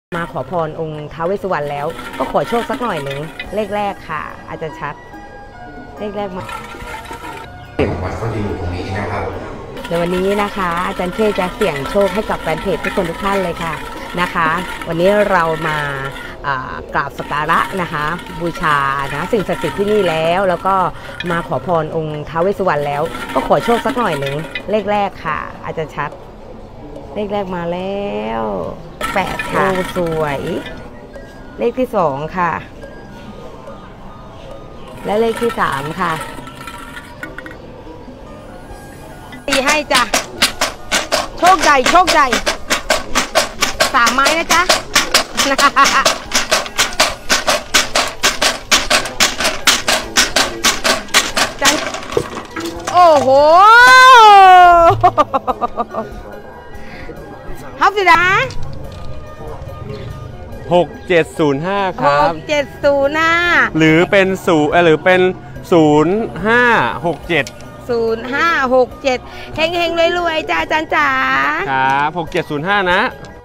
มาขอพรองค์ท้าวเวสสุวรรณแล้วก็ขอโชคสักหน่อยหนึ่งเลขแรกค่ะอาจจะชัดเลขแรกมาวัดก็ดีอยู่ตรงนี้นะครับในวันนี้นะคะอาจารย์เชษจะเสี่ยงโชคให้กับแฟนเพจทุกคนทุกท่านเลยค่ะนะคะวันนี้เรามากราบสักการะนะคะบูชานะสิ่งศักดิ์สิทธิ์ที่นี่แล้วก็มาขอพรองค์ท้าวเวสสุวรรณแล้วก็ขอโชคสักหน่อยหนึ่งเลขแรกค่ะอาจจะชัดเลขแรกมาแล้ว8ค่ะสวยเลขที่2ค่ะและเลขที่3ค่ะตีให้จ้ะโชคใหญ่โชคใหญ่3 ไม้นะจ๊ะจังโอ้โหฮับสิดา 6705ครับ 6705 หรือเป็น0567 0567เฮงๆรวยๆจ้าอาจารย์จ๋าครับ6705นะ